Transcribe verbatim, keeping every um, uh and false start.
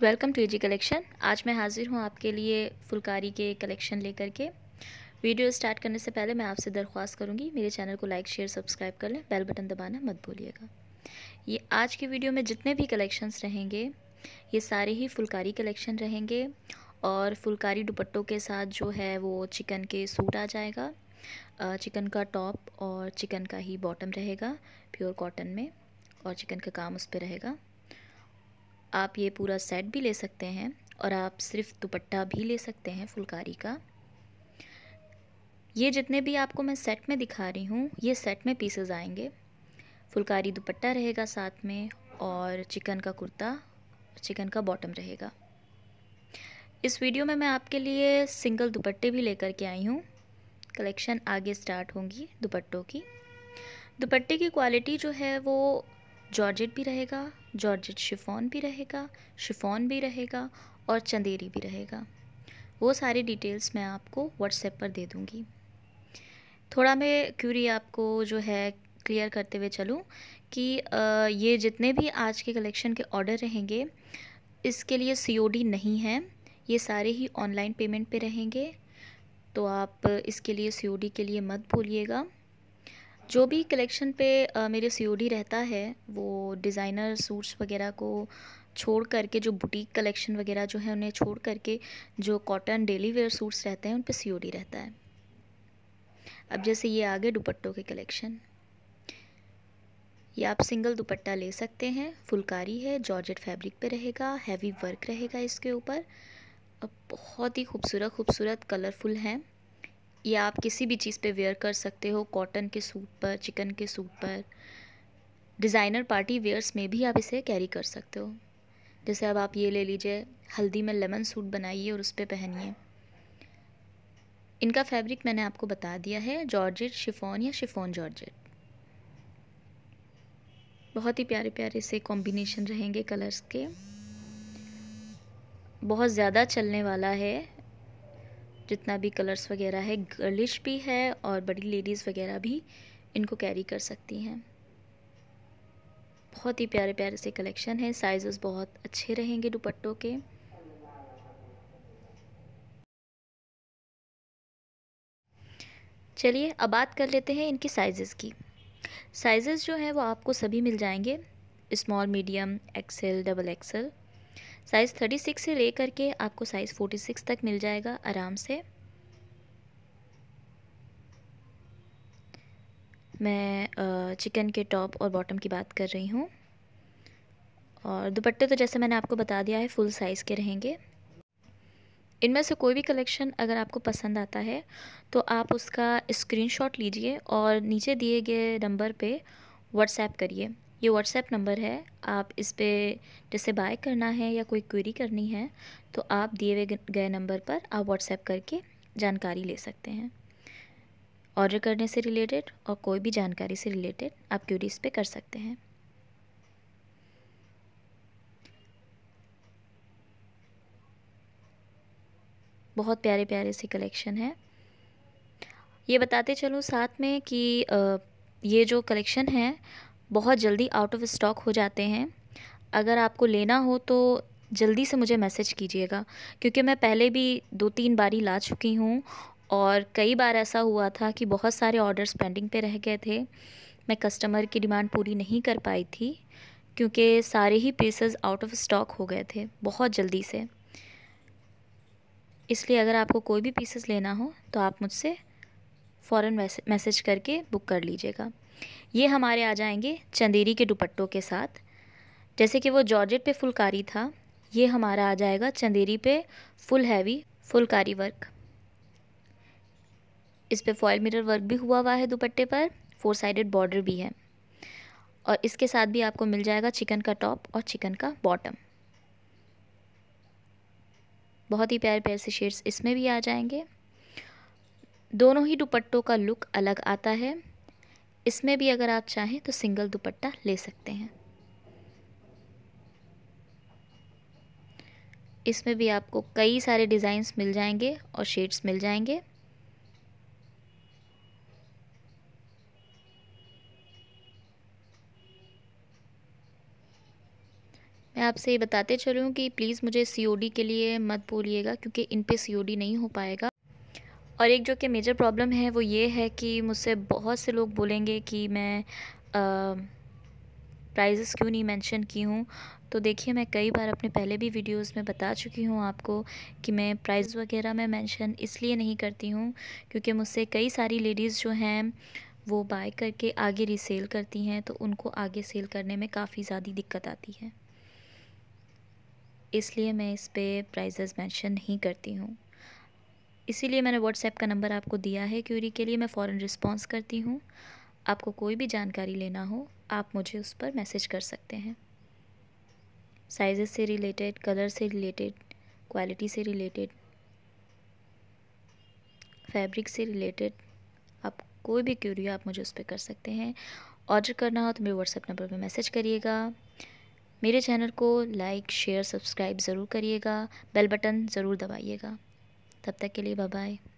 Welcome to AG collection. आज मैं हाज़िर हूँ आपके लिए फुलकारी के कलेक्शन लेकर के। वीडियो स्टार्ट करने से पहले मैं आपसे दरख्वास्त करूँगी, मेरे चैनल को लाइक शेयर सब्सक्राइब कर लें, बेल बटन दबाना मत भूलिएगा। ये आज की वीडियो में जितने भी कलेक्शंस रहेंगे ये सारे ही फुलकारी कलेक्शन रहेंगे और फुलकारी दुपट्टों के साथ जो है वो चिकन के सूट आ जाएगा। चिकन का टॉप और चिकन का ही बॉटम रहेगा प्योर कॉटन में, और चिकन का काम उस पर रहेगा। आप ये पूरा सेट भी ले सकते हैं और आप सिर्फ दुपट्टा भी ले सकते हैं फुलकारी का। ये जितने भी आपको मैं सेट में दिखा रही हूँ ये सेट में पीसेस आएंगे। फुलकारी दुपट्टा रहेगा साथ में और चिकन का कुर्ता, चिकन का बॉटम रहेगा। इस वीडियो में मैं आपके लिए सिंगल दुपट्टे भी लेकर के आई हूँ। कलेक्शन आगे स्टार्ट होंगी दुपट्टों की। दुपट्टे की क्वालिटी जो है वो जॉर्जेट भी रहेगा, जॉर्जेट शिफॉन भी रहेगा, शिफॉन भी रहेगा और चंदेरी भी रहेगा। वो सारी डिटेल्स मैं आपको व्हाट्सएप पर दे दूँगी। थोड़ा मैं क्यूरी आपको जो है क्लियर करते हुए चलूँ कि ये जितने भी आज के कलेक्शन के ऑर्डर रहेंगे इसके लिए सीओडी नहीं है, ये सारे ही ऑनलाइन पेमेंट पे रहेंगे। तो आप इसके लिए सीओडी के लिए मत भूलिएगा। जो भी कलेक्शन पे आ, मेरे सीओडी रहता है वो डिज़ाइनर सूट्स वगैरह को छोड़ करके, जो बुटीक कलेक्शन वगैरह जो है उन्हें छोड़ करके जो कॉटन डेली वेयर सूट्स रहते हैं उन पे सीओडी रहता है। अब जैसे ये आगे दुपट्टों के कलेक्शन, ये आप सिंगल दुपट्टा ले सकते हैं। फुलकारी है, जॉर्जेट फैब्रिक पे रहेगा, हैवी वर्क रहेगा इसके ऊपर, और बहुत ही खूबसूरत खूबसूरत कलरफुल हैं। ये आप किसी भी चीज़ पे वेयर कर सकते हो, कॉटन के सूट पर, चिकन के सूट पर, डिज़ाइनर पार्टी वेयर्स में भी आप इसे कैरी कर सकते हो। जैसे अब आप ये ले लीजिए, हल्दी में लेमन सूट बनाइए और उस पर पहनिए। इनका फैब्रिक मैंने आपको बता दिया है, जॉर्जेट शिफॉन या शिफॉन जॉर्जेट। बहुत ही प्यारे प्यारे से कॉम्बिनेशन रहेंगे कलर्स के। बहुत ज़्यादा चलने वाला है जितना भी कलर्स वगैरह है, गर्लिश भी है और बड़ी लेडीज़ वगैरह भी इनको कैरी कर सकती हैं। बहुत ही प्यारे प्यारे से कलेक्शन है, साइजेस बहुत अच्छे रहेंगे दुपट्टों के। चलिए अब बात कर लेते हैं इनकी साइजेस की। साइजेस जो है वो आपको सभी मिल जाएंगे, small, medium, XL, double XL. Size thirty six से लेकर के आपको साइज़ फोर्टी सिक्स तक मिल जाएगा आराम से। मैं चिकन के टॉप और बॉटम की बात कर रही हूँ। और दुपट्टे तो जैसे मैंने आपको बता दिया है फुल साइज़ के रहेंगे। इनमें से कोई भी कलेक्शन अगर आपको पसंद आता है तो आप उसका स्क्रीनशॉट लीजिए और नीचे दिए गए नंबर पे व्हाट्सएप करिए। ये व्हाट्सएप नंबर है, आप इस पे जैसे बाय करना है या कोई क्वेरी करनी है तो आप दिए गए नंबर पर आप व्हाट्सएप करके जानकारी ले सकते हैं। ऑर्डर करने से रिलेटेड और कोई भी जानकारी से रिलेटेड आप क्वेरी इस पे कर सकते हैं। बहुत प्यारे प्यारे से कलेक्शन है। ये बताते चलूँ साथ में कि ये जो कलेक्शन है बहुत जल्दी आउट ऑफ स्टॉक हो जाते हैं। अगर आपको लेना हो तो जल्दी से मुझे मैसेज कीजिएगा, क्योंकि मैं पहले भी दो तीन बारी ला चुकी हूँ और कई बार ऐसा हुआ था कि बहुत सारे ऑर्डर्स पेंडिंग पे रह गए थे। मैं कस्टमर की डिमांड पूरी नहीं कर पाई थी क्योंकि सारे ही पीसेस आउट ऑफ स्टॉक हो गए थे बहुत जल्दी से। इसलिए अगर आपको कोई भी पीसेस लेना हो तो आप मुझसे फ़ौरन मैसेज करके बुक कर लीजिएगा। ये हमारे आ जाएंगे चंदेरी के दुपट्टों के साथ। जैसे कि वो जॉर्जेट पे फुलकारी था, ये हमारा आ जाएगा चंदेरी पे फुल हैवी फुलकारी वर्क। इस पे फॉयल मिरर वर्क भी हुआ हुआ है दुपट्टे पर, फोर साइडेड बॉर्डर भी है। और इसके साथ भी आपको मिल जाएगा चिकन का टॉप और चिकन का बॉटम। बहुत ही प्यारे प्यारे से शेड्स इसमें भी आ जाएंगे। दोनों ही दुपट्टों का लुक अलग आता है। इसमें भी अगर आप चाहें तो सिंगल दुपट्टा ले सकते हैं। इसमें भी आपको कई सारे डिज़ाइंस मिल जाएंगे और शेड्स मिल जाएंगे। मैं मैं आपसे ये बताते चलूँ कि प्लीज़ मुझे सीओडी के लिए मत बोलिएगा, क्योंकि इन पे सीओडी नहीं हो पाएगा। और एक जो कि मेजर प्रॉब्लम है वो ये है कि मुझसे बहुत से लोग बोलेंगे कि मैं प्राइजेस क्यों नहीं मेंशन की हूँ। तो देखिए, मैं कई बार अपने पहले भी वीडियोस में बता चुकी हूँ आपको कि मैं प्राइस वगैरह में मेंशन इसलिए नहीं करती हूँ क्योंकि मुझसे कई सारी लेडीज़ जो हैं वो बाय करके आगे रीसेल करती हैं, तो उनको आगे सेल करने में काफ़ी ज़्यादा दिक्कत आती है, इसलिए मैं इस पे प्राइजेस मेंशन नहीं करती हूँ। इसीलिए मैंने व्हाट्सएप का नंबर आपको दिया है, क्यूरी के लिए मैं फ़ौरन रिस्पॉन्स करती हूँ। आपको कोई भी जानकारी लेना हो आप मुझे उस पर मैसेज कर सकते हैं। साइज़ेस से रिलेटेड, कलर से रिलेटेड, क्वालिटी से रिलेटेड, फैब्रिक से रिलेटेड, आप कोई भी क्यूरी आप मुझे उस पर कर सकते हैं। ऑर्डर करना हो तो मेरे व्हाट्सएप नंबर पर मैसेज करिएगा। मेरे चैनल को लाइक, शेयर, सब्सक्राइब ज़रूर करिएगा। बेल बटन ज़रूर दबाइएगा। तब तक के लिए बाय बाय।